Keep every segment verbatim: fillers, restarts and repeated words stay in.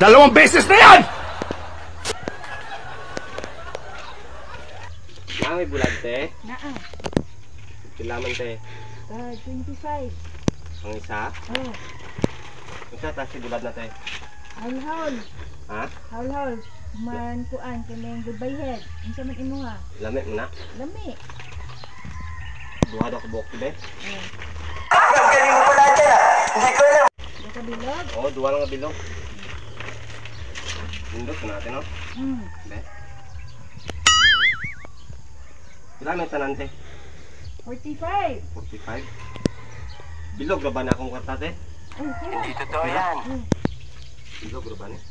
Dalawang beses na yan! Na, may bulag, te. Naa. Kilaman, te. Uh, twenty-five. Ang isa. Oh. Isa, tas si bulag na, te. Haul-haul. Ha? Haul-haul. Man kuan kanang goodbye head. Unsa man imo ha? Lamit mo na. Lami. Duha daw ka buhok, te. Oh. Ang galing mo pala dyan ah. Hindi ko alam. Daka bilog. Oo, duha lang nga bilog. Lindot na natin, no? Mm. Be. Kilaman tanan, te. forty-five. forty-five. Bilog na ba na akong kwarta, te? Oh, kaya. Hindi totoo yan. Oh. Bilog na ba na?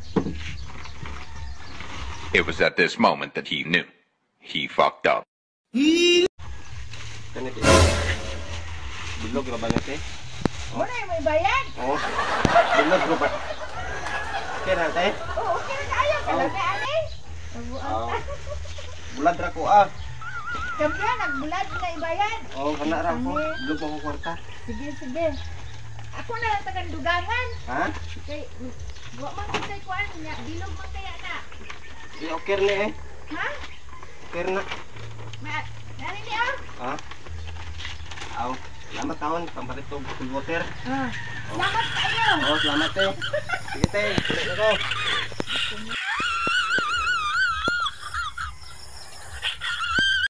It was at this moment that he knew. He fucked up. Ganito. Bilog na ba na, te? Wala yung may bayad. Oo. Bilog na ba? Okay na, te? Oh, okay na kayo. Kalami ani. Oo. Bulad ra ko, ah. Kampiya nagbulad na ibayad. Oo, kana ra ko. Bilog mo ko kwarta. Sige, sige. Ako na lang tagang dugangan. Ha? Kay wa man ko kay kuan niya, bilog man kaya na. Di okay na, eh. Ha? Okay na. Ma, nani ni ah? Ha? Aw. Salamat taon. Pampalit to cool water. Ah. Salamat kayo. Oo, salamat, te. Sige, te. Tuloy na ko.